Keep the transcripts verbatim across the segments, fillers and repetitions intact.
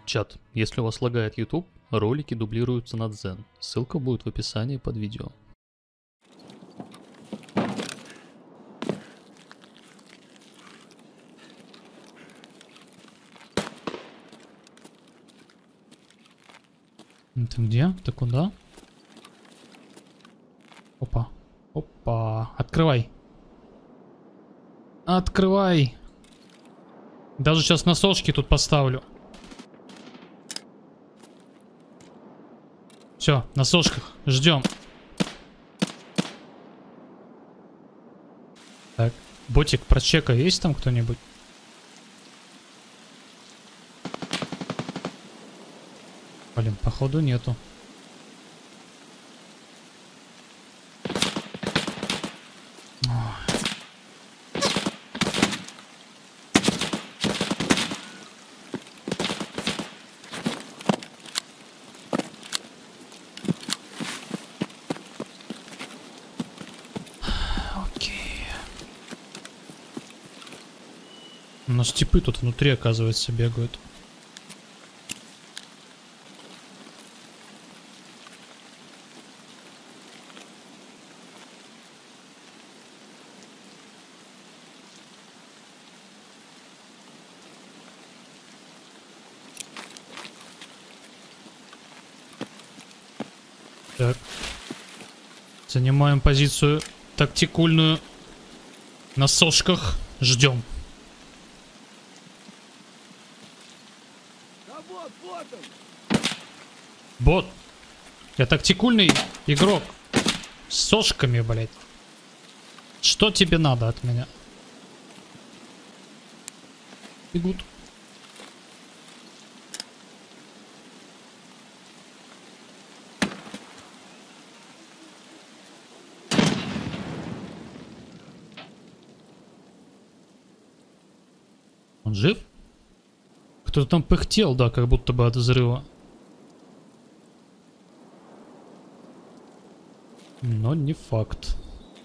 Чат, если у вас лагает YouTube, ролики дублируются на Дзен. Ссылка будет в описании под видео. Ты где? Ты куда? Опа. Опа. Открывай. Открывай. Даже сейчас носочки тут поставлю. Все, на сошках. Ждем. Так. Ботик, прочекай, есть там кто-нибудь? Блин, походу нету. У нас типы тут внутри, оказывается, бегают. Так. Занимаем позицию тактикульную. На сошках. Ждем. Бот. Я тактикульный игрок. С сошками, блядь. Что тебе надо от меня? Бегут. Он жив? Кто-то там пыхтел, да, как будто бы от взрыва. Но не факт.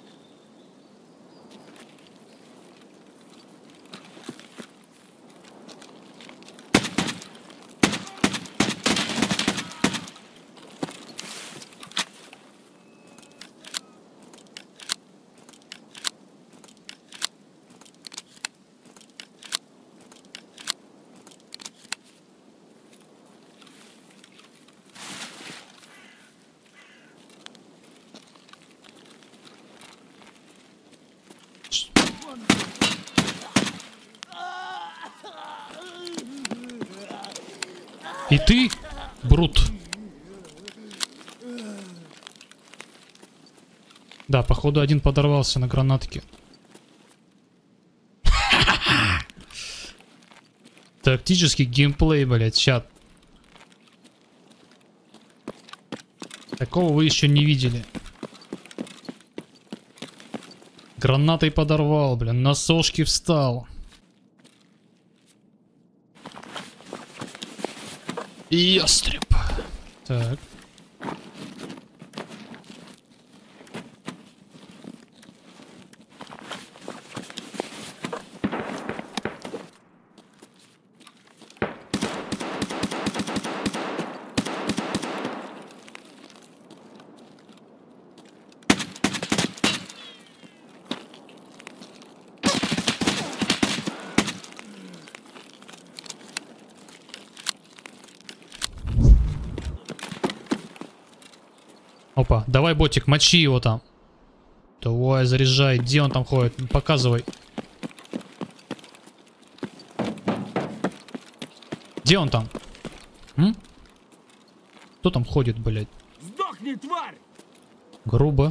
И ты, Брут. Да, походу один подорвался на гранатке. Тактический геймплей, блядь, чат. Такого вы еще не видели. Гранатой подорвал, блин, на сошки встал. Ястреб. Так. Опа, давай, ботик, мочи его там. Давай, заряжай. Где он там ходит? Показывай. Где он там? М? Кто там ходит, блядь? Сдохни, тварь! Грубо.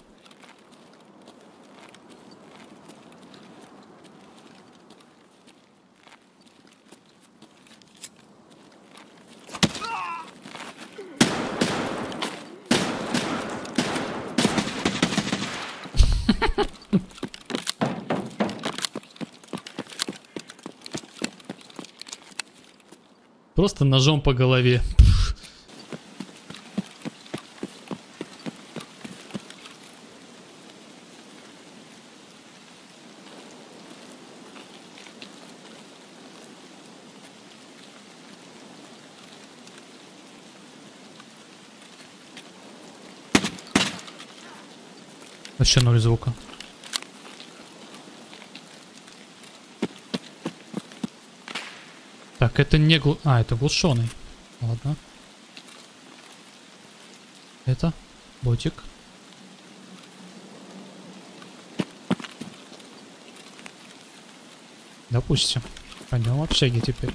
Просто ножом по голове. Вообще ноль звука. Так, это не глу... А, это глушеный. Ладно. Это ботик. Допустим. Пойдем в общаге теперь.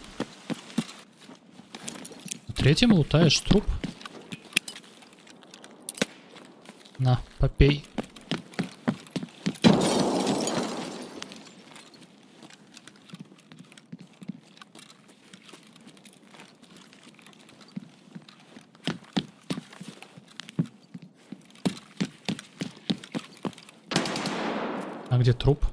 Третьим лутаешь труп. На, попей. А где труп?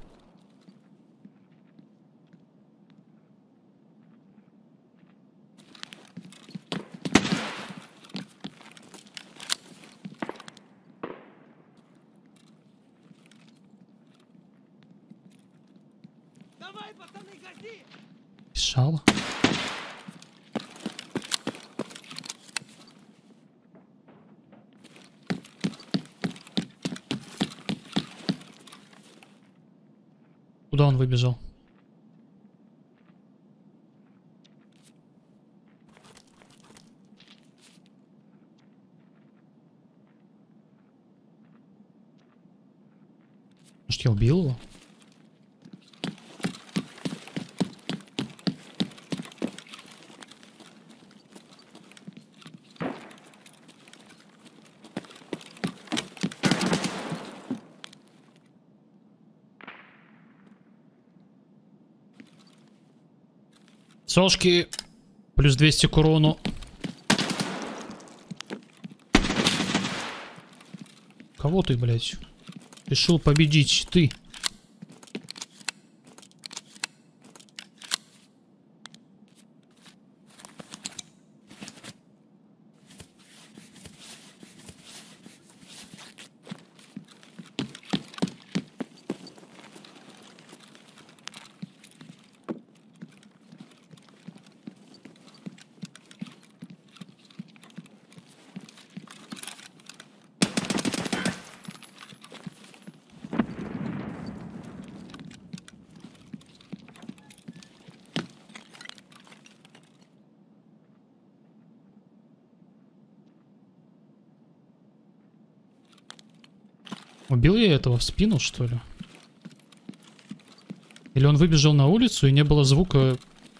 Давай, пацаны, гази! Решала. Куда он выбежал? Может, я убил его? Сошки. Плюс двести к урону. Кого ты, блядь? Решил победить ты. Убил я этого в спину, что ли? Или он выбежал на улицу и не было звука?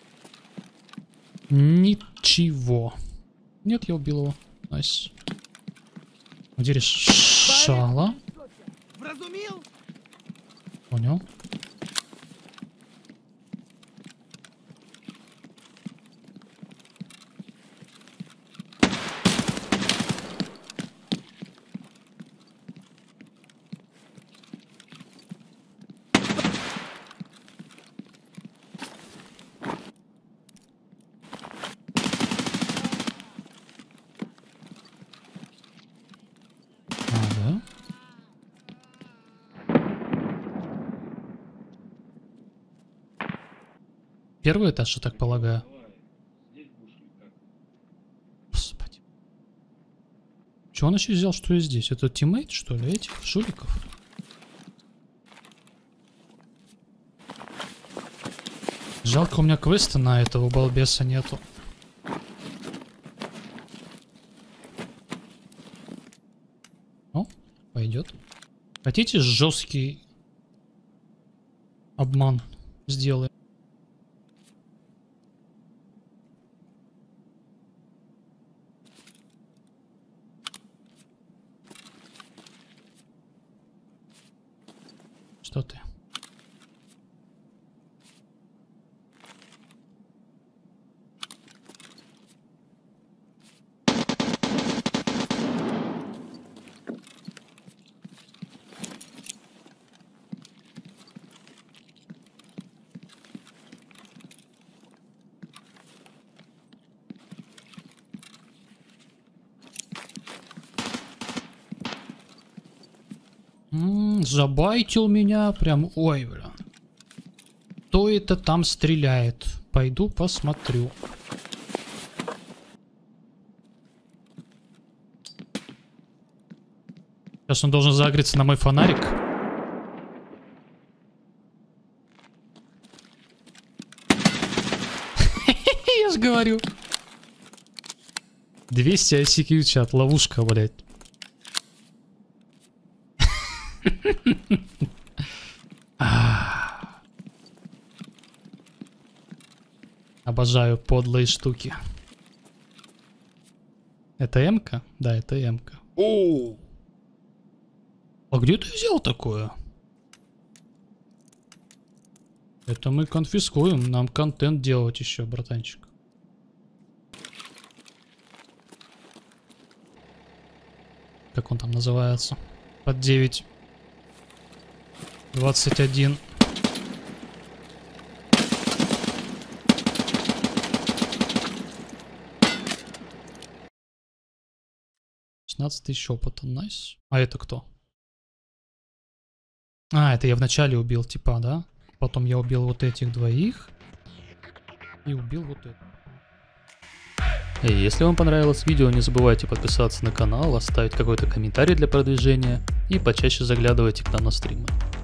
Ничего. Нет, я убил его. Найс. Где решала? Вразумил? Понял. Первый этаж, я так полагаю. Господи. Чего он еще взял, что я здесь? Это тиммейт, что ли, этих жуликов? Жалко, у меня квеста на этого балбеса нету. О, пойдет. Хотите жесткий обман сделаем? Что ты? М-м, забайтил меня прям. Ой, бля. Кто это там стреляет? Пойду посмотрю. Сейчас он должен загреться на мой фонарик. Я ж говорю. двести ай си кью чат, ловушка, блядь. Обожаю подлые штуки. Это М-ка? Да, это М-ка. О! А где ты взял такое? Это мы конфискуем. Нам контент делать еще, братанчик. Как он там называется? Под девять. двадцать один. шестнадцать тысяч опыта. Найс. А это кто? А, это я вначале убил типа, да? Потом я убил вот этих двоих. И убил вот это. И если вам понравилось видео, не забывайте подписаться на канал, оставить какой-то комментарий для продвижения и почаще заглядывайте к нам на стримы.